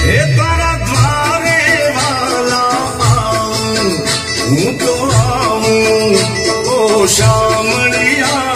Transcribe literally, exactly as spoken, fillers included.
हे तारा द्वारे वाला आऊं, हूं तो आऊं ओ शामणिया।